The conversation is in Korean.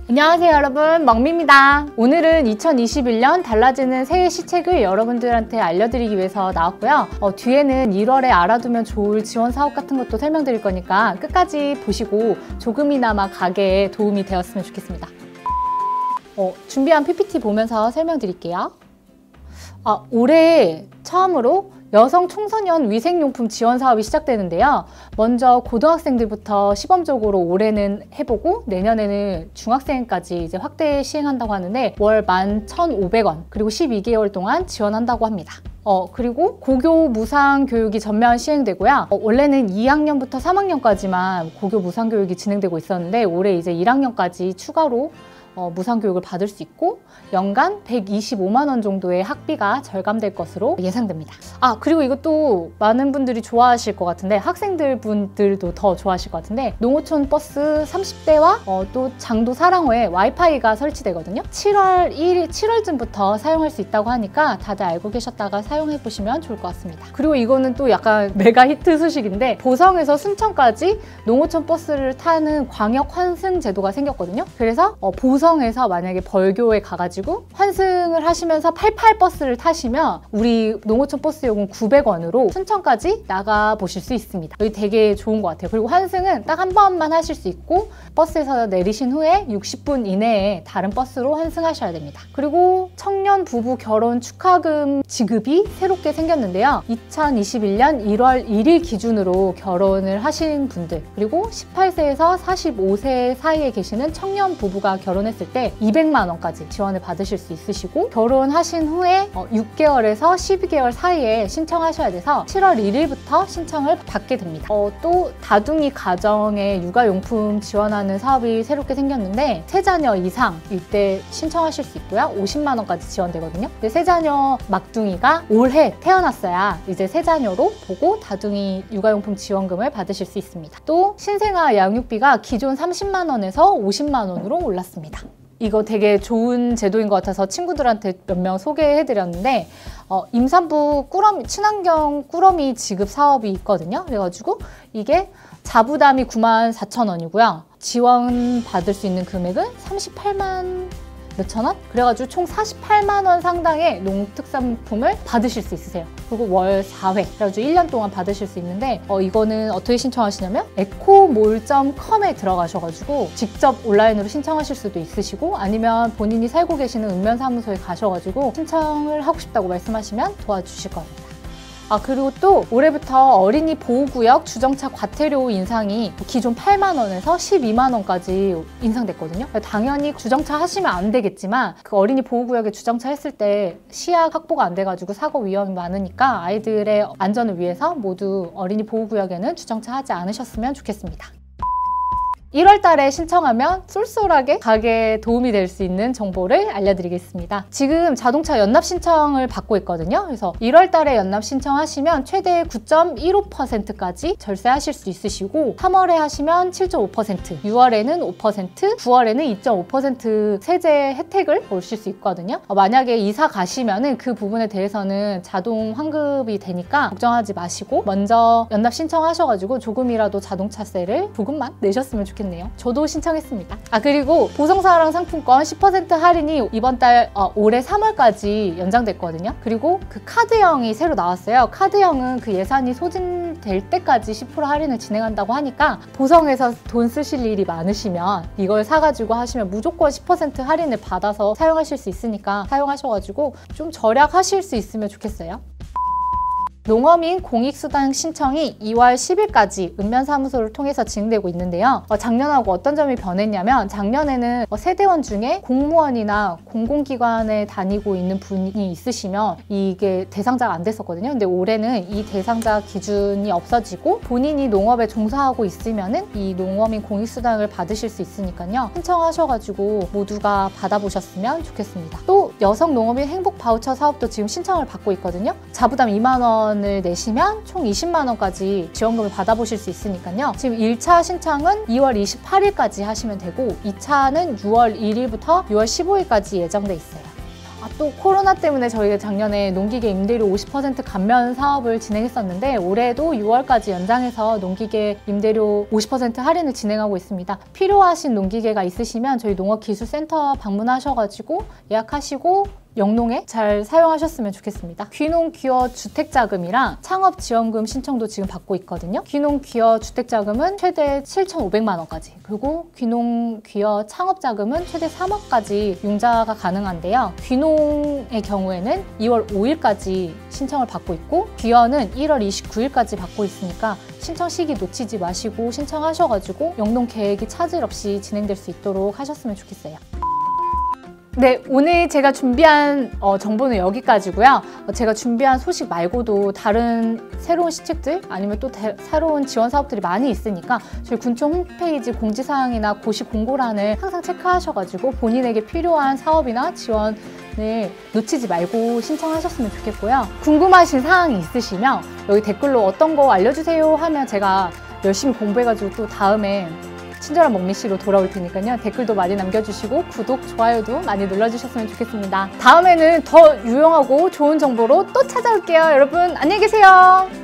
안녕하세요 여러분, 멍미입니다. 오늘은 2021년 달라지는 새해 시책을 여러분들한테 알려드리기 위해서 나왔고요. 뒤에는 1월에 알아두면 좋을 지원 사업 같은 것도 설명드릴 거니까 끝까지 보시고 조금이나마 가게에 도움이 되었으면 좋겠습니다. 준비한 PPT 보면서 설명드릴게요. 올해 처음으로 여성 청소년 위생용품 지원 사업이 시작되는데요. 먼저 고등학생들부터 시범적으로 올해는 해보고 내년에는 중학생까지 이제 확대 시행한다고 하는데 월 11,500원 그리고 12개월 동안 지원한다고 합니다. 그리고 고교 무상 교육이 전면 시행되고요. 원래는 2학년부터 3학년까지만 고교 무상 교육이 진행되고 있었는데 올해 이제 1학년까지 추가로 무상 교육을 받을 수 있고 연간 125만 원 정도의 학비가 절감될 것으로 예상됩니다. 그리고 이것도 많은 분들이 좋아하실 것 같은데 학생들 분들도 더 좋아하실 것 같은데 농어촌 버스 30대와 또 장도 사랑호에 와이파이가 설치되거든요. 7월쯤부터 사용할 수 있다고 하니까 다들 알고 계셨다가 사용해 보시면 좋을 것 같습니다. 그리고 이거는 또 약간 메가 히트 소식인데 보성에서 순천까지 농어촌 버스를 타는 광역 환승 제도가 생겼거든요. 그래서 보성에서 만약에 벌교에 가가지고 환승을 하시면서 88버스를 타시면 우리 농어촌 버스 요금 900원으로 순천까지 나가 보실 수 있습니다. 여기 되게 좋은 것 같아요. 그리고 환승은 딱 한 번만 하실 수 있고 버스에서 내리신 후에 60분 이내에 다른 버스로 환승하셔야 됩니다. 그리고 청년 부부 결혼 축하금 지급이 새롭게 생겼는데요. 2021년 1월 1일 기준으로 결혼을 하신 분들 그리고 18세에서 45세 사이에 계시는 청년 부부가 결혼했을 때 200만 원까지 지원을 받으실 수 있으시고 결혼하신 후에 6개월에서 12개월 사이에 신청하셔야 돼서 7월 1일부터 신청을 받게 됩니다. 또 다둥이 가정에 육아용품 지원하는 사업이 새롭게 생겼는데 3자녀 이상일 때 신청하실 수 있고요. 50만 원까지 지원되거든요. 근데 3자녀 막둥이가 올해 태어났어야 이제 3자녀로 보고 다둥이 육아용품 지원금을 받으실 수 있습니다. 또 신생아 양육비가 기존 30만 원에서 50만 원으로 올랐습니다. 이거 되게 좋은 제도인 것 같아서 친구들한테 몇 명 소개해드렸는데 임산부 친환경 꾸러미 지급 사업이 있거든요. 그래가지고 이게 자부담이 94,000원이고요. 지원 받을 수 있는 금액은 38만 몇천 원? 그래가지고 총 48만 원 상당의 농특산품을 받으실 수 있으세요. 그리고 월 4회 그래가지고 1년 동안 받으실 수 있는데 이거는 어떻게 신청하시냐면 ecomall.com에 들어가셔가지고 직접 온라인으로 신청하실 수도 있으시고 아니면 본인이 살고 계시는 읍면사무소에 가셔가지고 신청을 하고 싶다고 말씀하시면 도와주실 겁니다. 그리고 또 올해부터 어린이 보호구역 주정차 과태료 인상이 기존 8만 원에서 12만 원까지 인상됐거든요. 당연히 주정차 하시면 안 되겠지만 그 어린이 보호구역에 주정차 했을 때 시약 확보가 안 돼가지고 사고 위험이 많으니까 아이들의 안전을 위해서 모두 어린이 보호구역에는 주정차 하지 않으셨으면 좋겠습니다. 1월 달에 신청하면 쏠쏠하게 가게에 도움이 될 수 있는 정보를 알려드리겠습니다. 지금 자동차 연납 신청을 받고 있거든요. 그래서 1월 달에 연납 신청하시면 최대 9.15%까지 절세하실 수 있으시고 3월에 하시면 7.5%, 6월에는 5%, 9월에는 2.5% 세제 혜택을 보실 수 있거든요. 만약에 이사 가시면은 그 부분에 대해서는 자동 환급이 되니까 걱정하지 마시고 먼저 연납 신청하셔가지고 조금이라도 자동차세를 조금만 내셨으면 좋겠네요. 저도 신청했습니다. 그리고 보성사랑 상품권 10% 할인이 이번 달 올해 3월까지 연장됐거든요. 그리고 그 카드형이 새로 나왔어요. 카드형은 그 예산이 소진될 때까지 10% 할인을 진행한다고 하니까 보성에서 돈 쓰실 일이 많으시면 이걸 사가지고 하시면 무조건 10% 할인을 받아서 사용하실 수 있으니까 사용하셔가지고 좀 절약하실 수 있으면 좋겠어요. 농어민 공익수당 신청이 2월 10일까지 읍면사무소를 통해서 진행되고 있는데요. 작년하고 어떤 점이 변했냐면 작년에는 세대원 중에 공무원이나 공공기관에 다니고 있는 분이 있으시면 이게 대상자가 안 됐었거든요. 근데 올해는 이 대상자 기준이 없어지고 본인이 농업에 종사하고 있으면은 이 농어민 공익수당을 받으실 수 있으니까요. 신청하셔가지고 모두가 받아보셨으면 좋겠습니다. 또 여성 농어민 행복 바우처 사업도 지금 신청을 받고 있거든요. 자부담 2만 원 을 내시면 총 20만 원까지 지원금을 받아보실 수 있으니까요. 지금 1차 신청은 2월 28일까지 하시면 되고 2차는 6월 1일부터 6월 15일까지 예정돼 있어요. 또 코로나 때문에 저희가 작년에 농기계 임대료 50% 감면 사업을 진행했었는데 올해도 6월까지 연장해서 농기계 임대료 50% 할인을 진행하고 있습니다. 필요하신 농기계가 있으시면 저희 농업기술센터 방문하셔가지고 예약하시고 영농에 잘 사용하셨으면 좋겠습니다. 귀농 귀여 주택자금이랑 창업지원금 신청도 지금 받고 있거든요. 귀농 귀여 주택자금은 최대 7,500만 원까지, 그리고 귀농 귀여 창업자금은 최대 3억까지 융자가 가능한데요. 귀농의 경우에는 2월 5일까지 신청을 받고 있고 귀여는 1월 29일까지 받고 있으니까 신청 시기 놓치지 마시고 신청하셔가지고 영농 계획이 차질 없이 진행될 수 있도록 하셨으면 좋겠어요. 네, 오늘 제가 준비한 정보는 여기까지고요. 제가 준비한 소식 말고도 다른 새로운 시책들 아니면 또 새로운 지원 사업들이 많이 있으니까 저희 군청 홈페이지 공지사항이나 고시 공고란을 항상 체크하셔가지고 본인에게 필요한 사업이나 지원을 놓치지 말고 신청하셨으면 좋겠고요. 궁금하신 사항이 있으시면 여기 댓글로 어떤 거 알려주세요 하면 제가 열심히 공부해가지고 또 다음에 친절한 먹미씨로 돌아올 테니까요. 댓글도 많이 남겨주시고 구독, 좋아요도 많이 눌러주셨으면 좋겠습니다. 다음에는 더 유용하고 좋은 정보로 또 찾아올게요. 여러분 안녕히 계세요.